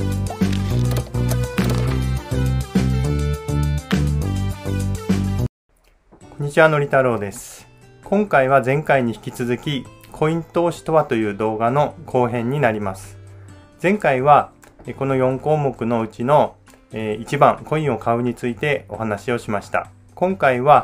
こんにちは、のり太郎です。今回は前回に引き続きコイン投資とはという動画の後編になります。前回はこの4項目のうちの1番コインを買うについてお話をしました。今回は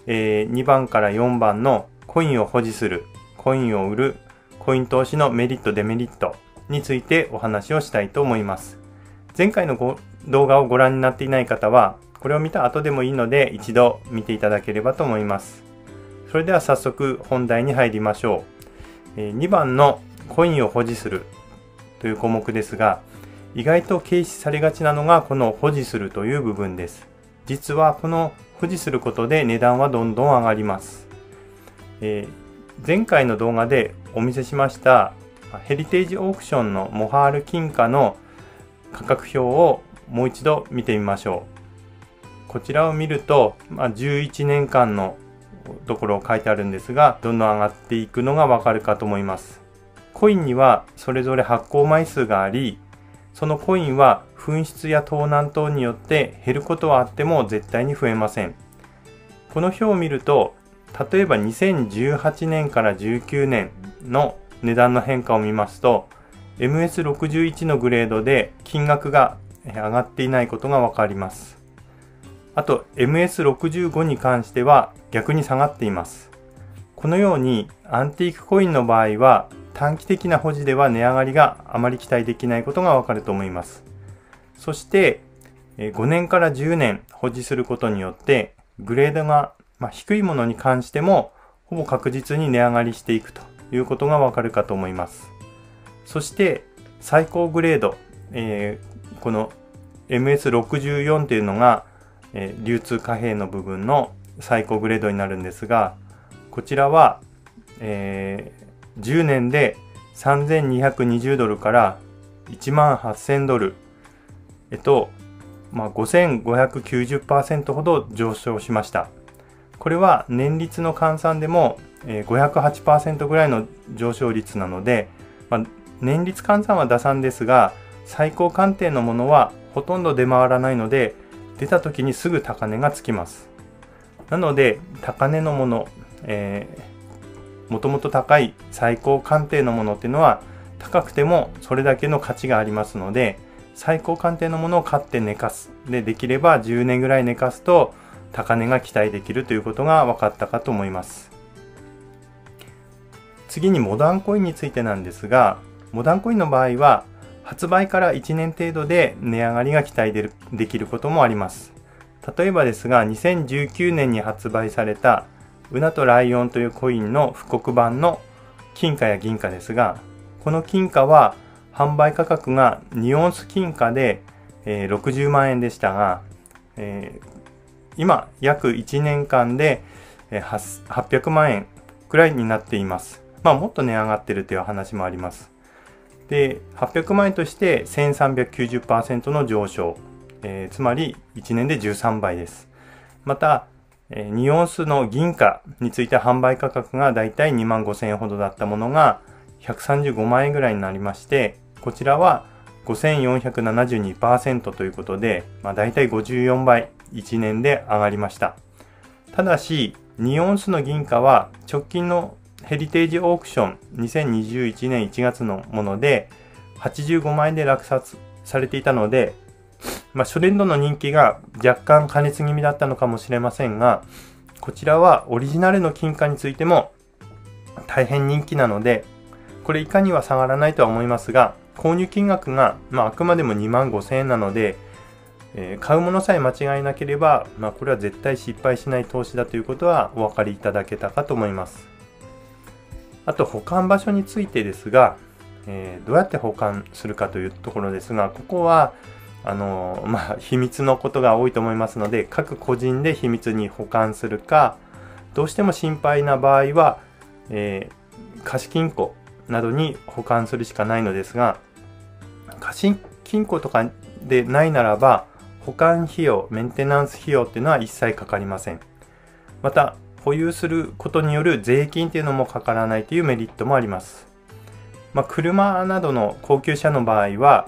2番から4番のコインを保持する、コインを売る、コイン投資のメリットデメリットについてお話をしたいと思います。前回の動画をご覧になっていない方はこれを見た後でもいいので一度見ていただければと思います。それでは早速本題に入りましょう。2番のコインを保持するという項目ですが、意外と軽視されがちなのがこの保持するという部分です。実はこの保持することで値段はどんどん上がります。前回の動画でお見せしましたヘリテージオークションのモハール金貨の価格表をもう一度見てみましょう。こちらを見ると、11年間のところを書いてあるんですが、どんどん上がっていくのがわかるかと思います。コインにはそれぞれ発行枚数があり、そのコインは紛失や盗難等によって減ることはあっても絶対に増えません。この表を見ると、例えば2018年から19年の値段の変化を見ますと、MS61 のグレードで金額が上がっていないことがわかります。あと MS65 に関しては逆に下がっています。このようにアンティークコインの場合は短期的な保持では値上がりがあまり期待できないことがわかると思います。そして5年から10年保持することによってグレードが低いものに関してもほぼ確実に値上がりしていくということがわかるかと思います。そして最高グレード、この MS64 というのが流通貨幣の部分の最高グレードになるんですが、こちらは、10年で3220ドルから18000ドル5590% ほど上昇しました。これは年率の換算でも508% ぐらいの上昇率なので、年率換算は打算ですが、最高鑑定のものはほとんど出回らないので、出た時にすぐ高値がつきます。なので高値のもの、もともと高い最高鑑定のものっていうのは高くてもそれだけの価値がありますので、最高鑑定のものを買って寝かす。できれば10年ぐらい寝かすと高値が期待できるということが分かったかと思います。次にモダンコインについてなんですが、モダンコインの場合は発売から1年程度で値上がりが期待できることもあります。例えばですが、2019年に発売されたウナとライオンというコインの復刻版の金貨や銀貨ですが、この金貨は販売価格が2オンス金貨で60万円でしたが、今約1年間で800万円くらいになっています。もっと値上がってるという話もあります。で、800万円として 1390% の上昇、つまり1年で13倍です。また、2オンスの銀貨について販売価格がだいたい2万5000円ほどだったものが135万円ぐらいになりまして、こちらは 5472% ということで、だいたい54倍1年で上がりました。ただし、2オンスの銀貨は直近のヘリテージオークション2021年1月のもので85万円で落札されていたので、初年度の人気が若干過熱気味だったのかもしれませんが、こちらはオリジナルの金貨についても大変人気なので、これ以下には下がらないとは思いますが、購入金額が、あくまでも2万5000円なので、買うものさえ間違いなければ、これは絶対失敗しない投資だということはお分かりいただけたかと思います。あと保管場所についてですが、どうやって保管するかというところですが、ここは秘密のことが多いと思いますので、各個人で秘密に保管するか、どうしても心配な場合は、貸金庫などに保管するしかないのですが、貸金庫とかでないならば、保管費用、メンテナンス費用っていうのは一切かかりません。また、保有することによる税金っていうのもかからないというメリットもあります。車などの高級車の場合は、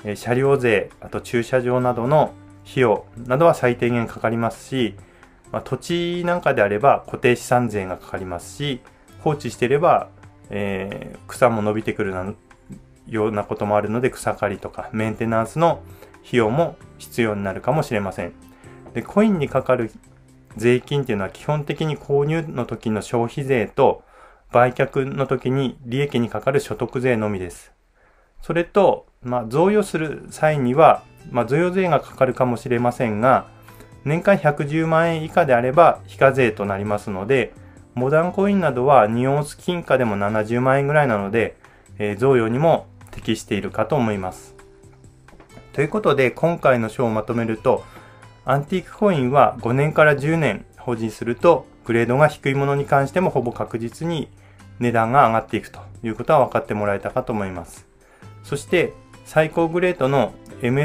車両税、あと駐車場などの費用などは最低限かかりますし、土地なんかであれば固定資産税がかかりますし、放置していれば、草も伸びてくるようなこともあるので、草刈りとかメンテナンスの費用も必要になるかもしれません。で、コインにかかる税金っていうのは基本的に購入の時の消費税と売却の時に利益にかかる所得税のみです。それと、贈与する際には、贈与税がかかるかもしれませんが、年間110万円以下であれば非課税となりますので、モダンコインなどは2オンス金貨でも70万円ぐらいなので、贈与にも適しているかと思います。ということで、今回の章をまとめると、アンティークコインは5年から10年保持すると、グレードが低いものに関してもほぼ確実に値段が上がっていくということは分かってもらえたかと思います。そして、最高グレードの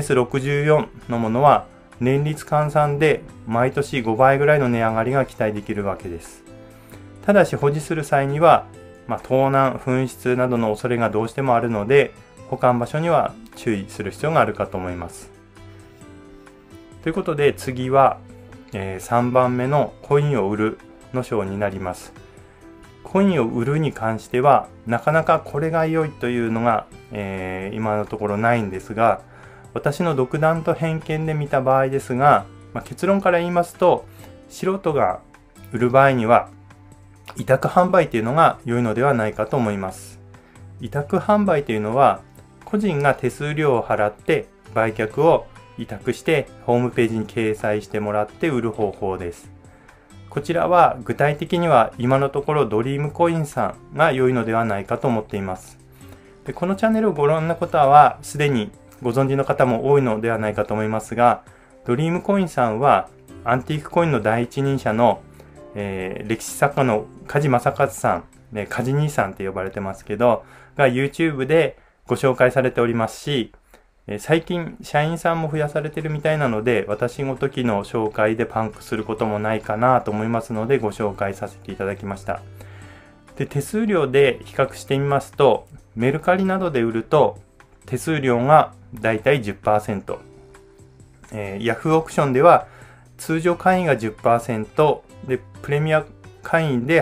MS64 のものは、年率換算で毎年5倍ぐらいの値上がりが期待できるわけです。ただし保持する際には、盗難、紛失などの恐れがどうしてもあるので、保管場所には注意する必要があるかと思います。ということで次は、3番目のコインを売るの章になります。コインを売るに関しては、なかなかこれが良いというのが、今のところないんですが、私の独断と偏見で見た場合ですが、結論から言いますと、素人が売る場合には、委託販売というのが良いのではないかと思います。委託販売というのは、個人が手数料を払って売却を委託してホームページに掲載してもらって売る方法です。こちらは具体的には今のところドリームコインさんが良いのではないかと思っています。で、このチャンネルをご覧の方はすでにご存知の方も多いのではないかと思いますが、ドリームコインさんはアンティークコインの第一人者の歴史作家の梶正和さん、梶兄さんって呼ばれてますけど、が YouTube でご紹介されておりますし、最近社員さんも増やされてるみたいなので、私ごときの紹介でパンクすることもないかなと思いますので、ご紹介させていただきました。で、手数料で比較してみますと、メルカリなどで売ると手数料がだいたい 10%、Yahoo オークションでは通常会員が 10% で、プレミア会員で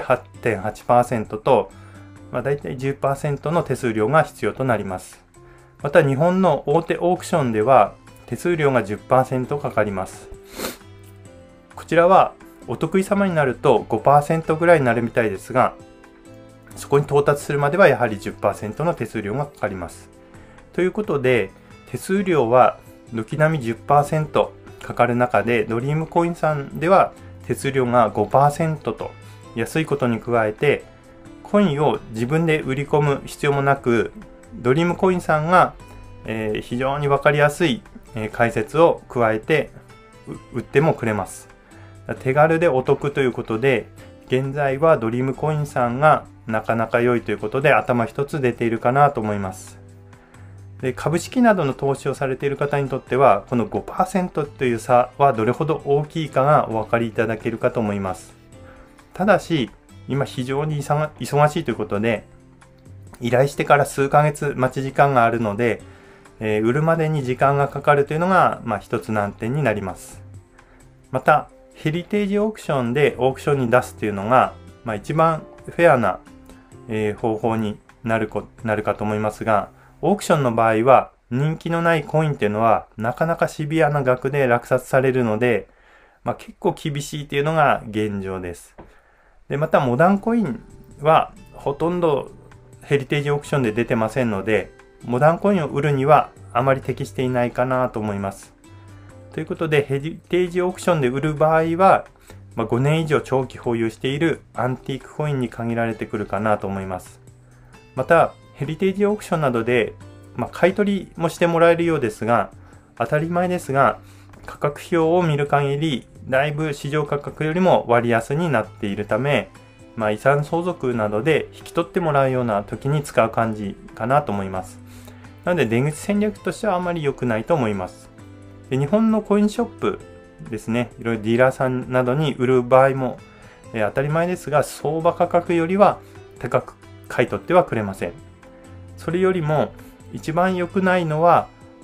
8.8% と、だいたい 10% の手数料が必要となります。また日本の大手オークションでは手数料が 10% かかります。こちらはお得意様になると 5% ぐらいになるみたいですが、そこに到達するまではやはり 10% の手数料がかかります。ということで、手数料は軒並み 10% かかる中で、ドリームコインさんでは手数料が 5% と安いことに加えて、コインを自分で売り込む必要もなく、ドリームコインさんが、非常に分かりやすい、解説を加えて売ってもくれます。手軽でお得ということで、現在はドリームコインさんがなかなか良いということで頭一つ出ているかなと思います。で、株式などの投資をされている方にとっては、この 5% という差はどれほど大きいかがお分かりいただけるかと思います。ただし、今非常に忙しいということで、依頼してから数ヶ月待ち時間があるので、売るまでに時間がかかるというのが、一つ難点になります。また、ヘリテージオークションでオークションに出すというのが、一番フェアな、方法になるかと思いますが、オークションの場合は人気のないコインっていうのはなかなかシビアな額で落札されるので、結構厳しいというのが現状です。で、またモダンコインはほとんどヘリテージオークションで出てませんので、モダンコインを売るにはあまり適していないかなと思います。ということで、ヘリテージオークションで売る場合は、5年以上長期保有しているアンティークコインに限られてくるかなと思います。また、ヘリテージオークションなどで、買い取りもしてもらえるようですが、当たり前ですが、価格表を見る限り、だいぶ市場価格よりも割安になっているため、遺産相続などで引き取ってもらうような時に使う感じかなと思います。なので出口戦略としてはあまり良くないと思います。で、日本のコインショップですね、いろいろディーラーさんなどに売る場合も、当たり前ですが、相場価格よりは高く買い取ってはくれません。それよりも一番良くないのは、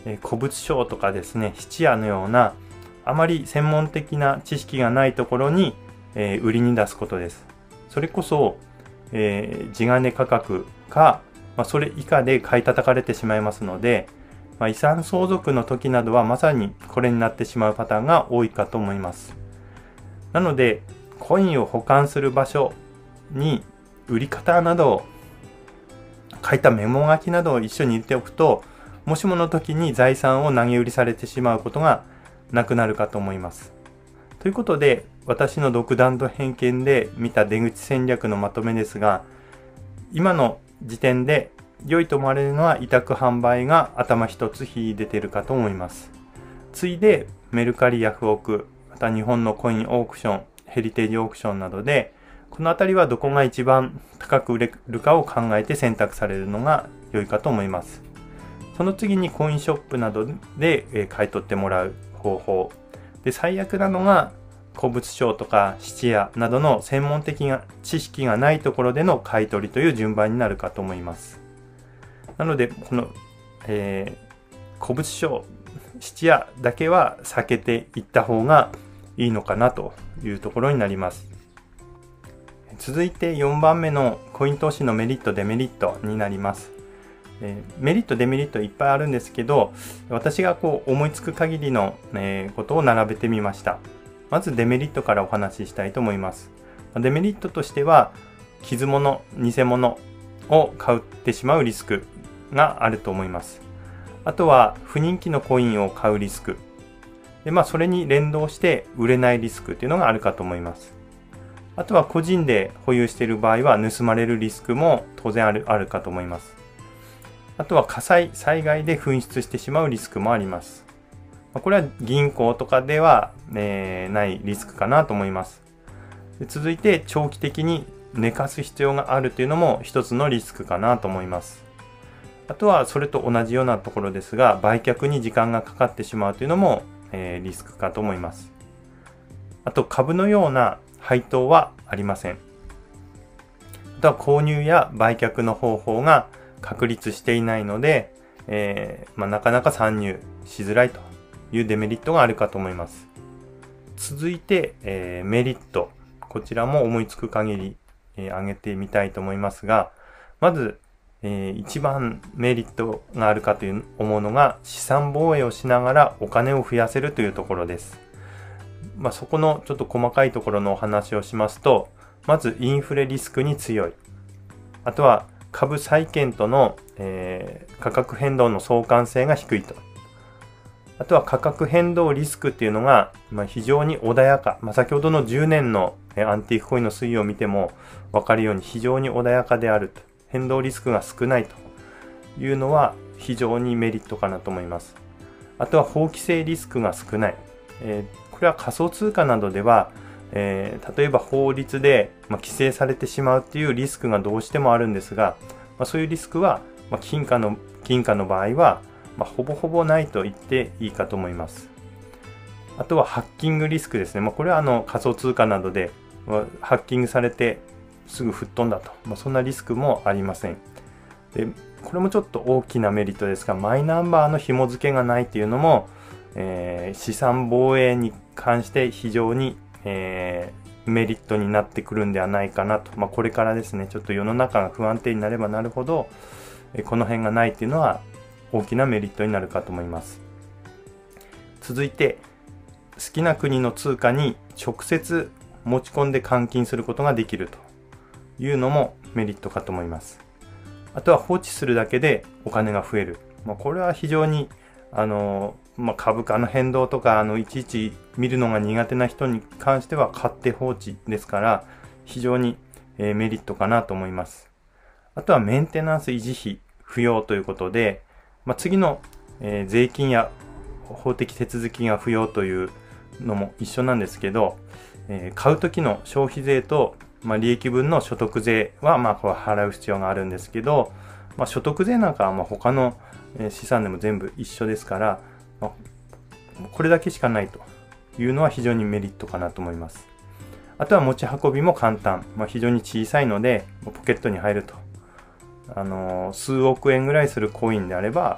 古物商とかですね、質屋のようなあまり専門的な知識がないところに、売りに出すことです。それこそ、地金価格か、それ以下で買い叩かれてしまいますので、遺産相続の時などはまさにこれになってしまうパターンが多いかと思います。なので、コインを保管する場所に売り方などを書いたメモ書きなどを一緒に入れておくと、もしもの時に財産を投げ売りされてしまうことがなくなるかと思います。ということで、私の独断と偏見で見た出口戦略のまとめですが、今の時点で良いと思われるのは委託販売が頭一つ秀でているかと思います。次いでメルカリ、ヤフオク、また日本のコインオークション、ヘリテージオークションなどで、このあたりはどこが一番高く売れるかを考えて選択されるのが良いかと思います。その次にコインショップなどで買い取ってもらう方法。で、最悪なのが古物商とか質屋などの専門的な知識がないところでの買い取りという順番になるかと思います。なので、この、古物商、質屋だけは避けていった方がいいのかなというところになります。続いて4番目のコイン投資のメリット、デメリットになります。メリット、デメリットいっぱいあるんですけど、私が思いつく限りのことを並べてみました。まずデメリットからお話ししたいと思います。デメリットとしては、傷物、偽物を買ってしまうリスクがあると思います。あとは不人気のコインを買うリスク。で、それに連動して売れないリスクっていうのがあるかと思います。あとは個人で保有している場合は盗まれるリスクも当然あるかと思います。あとは火災、災害で紛失してしまうリスクもあります。これは銀行とかでは、ないリスクかなと思います。続いて長期的に寝かす必要があるというのも一つのリスクかなと思います。あとはそれと同じようなところですが、売却に時間がかかってしまうというのも、リスクかと思います。あと株のような配当はありません。あとは購入や売却の方法が確立していないので、なかなか参入しづらいというデメリットがあるかと思います。続いて、メリット。こちらも思いつく限り、挙げてみたいと思いますが、まず、一番メリットがあるかと思うのが、資産防衛をしながらお金を増やせるというところです。そこのちょっと細かいところのお話をしますと、まずインフレリスクに強い。あとは株債券との、価格変動の相関性が低いと。あとは価格変動リスクっていうのが、非常に穏やか。先ほどの10年のアンティークコインの推移を見ても分かるように非常に穏やかであると。変動リスクが少ないというのは非常にメリットかなと思います。あとは法規制リスクが少ない。これは仮想通貨などでは、例えば法律で規制されてしまうっていうリスクがどうしてもあるんですが、そういうリスクは金貨の場合はほぼほぼないと言っていいかと思います。あとはハッキングリスクですね。これは仮想通貨などでハッキングされてすぐ吹っ飛んだと。そんなリスクもありません。で、これもちょっと大きなメリットですが、マイナンバーの紐付けがないというのも、資産防衛に関して非常に、メリットになってくるんではないかなと。これからですね、ちょっと世の中が不安定になればなるほど、この辺がないっていうのは大きなメリットになるかと思います。続いて、好きな国の通貨に直接持ち込んで換金することができるというのもメリットかと思います。あとは放置するだけでお金が増える。これは非常に株価の変動とかいちいち見るのが苦手な人に関しては買って放置ですから非常にメリットかなと思います。あとはメンテナンス維持費不要ということで、次の税金や法的手続きが不要というのも一緒なんですけど、買う時の消費税と利益分の所得税はこれ払う必要があるんですけど、所得税なんかは他の資産でも全部一緒ですから、これだけしかないというのは非常にメリットかなと思います。あとは持ち運びも簡単、非常に小さいのでポケットに入ると。数億円ぐらいするコインであれば、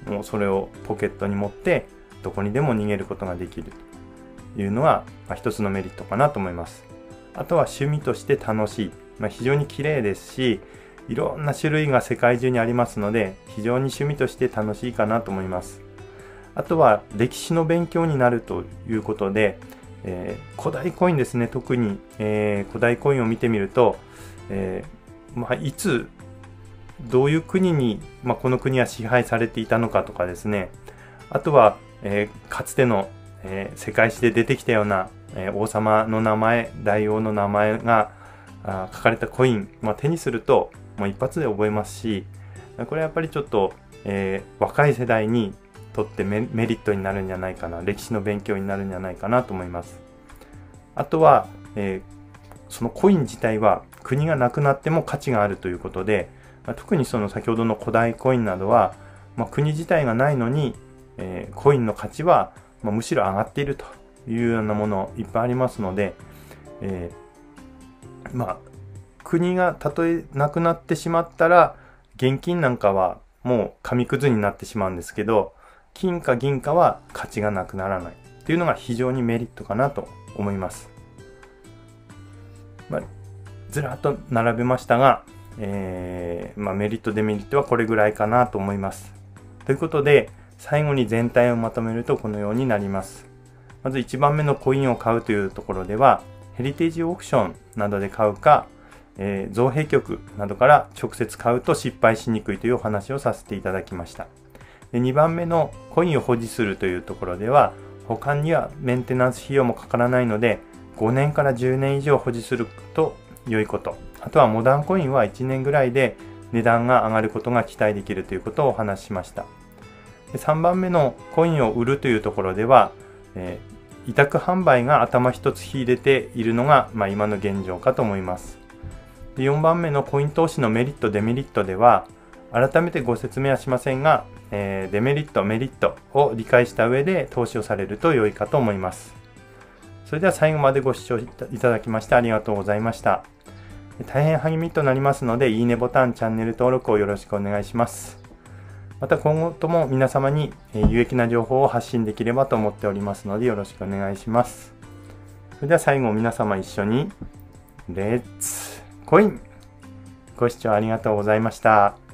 もうそれをポケットに持ってどこにでも逃げることができるというのは、一つのメリットかなと思います。あとは趣味として楽しい、非常に綺麗ですし、いろんな種類が世界中にありますので、非常に趣味として楽しいかなと思います。あとは歴史の勉強になるということで、古代コインですね。特に、古代コインを見てみると、いつどういう国に、この国は支配されていたのかとかですね、あとは、かつての、世界史で出てきたような、王様の名前、大王の名前が書かれたコイン、手にすると一発で覚えますし、これはやっぱりちょっと、若い世代にとってメリットになるんじゃないかな、歴史の勉強になるんじゃないかなと思います。あとは、そのコイン自体は国がなくなっても価値があるということで、特にその先ほどの古代コインなどは、国自体がないのに、コインの価値は、むしろ上がっているというようなものいっぱいありますので、国がたとえなくなってしまったら現金なんかはもう紙くずになってしまうんですけど、金か銀かは価値がなくならないというのが非常にメリットかなと思います。ずらっと並べましたが、メリットデメリットはこれぐらいかなと思います。ということで最後に全体をまとめるとこのようになります。まず1番目のコインを買うというところでは、ヘリテージオークションなどで買うか、造幣局などから直接買うと失敗しにくいというお話をさせていただきました。で、2番目のコインを保持するというところでは、保管にはメンテナンス費用もかからないので、5年から10年以上保持すると良いこと。あとはモダンコインは1年ぐらいで値段が上がることが期待できるということをお話ししました。で、3番目のコインを売るというところでは、委託販売が頭一つ秀でているのが、今の現状かと思います。で、4番目のコイン投資のメリットデメリットでは、改めてご説明はしませんが、デメリットメリットを理解した上で投資をされると良いかと思います。それでは最後までご視聴いただきましてありがとうございました。大変励みとなりますので、いいねボタン、チャンネル登録をよろしくお願いします。また今後とも皆様に有益な情報を発信できればと思っておりますので、よろしくお願いします。それでは最後皆様一緒にレッツコイン。ご視聴ありがとうございました。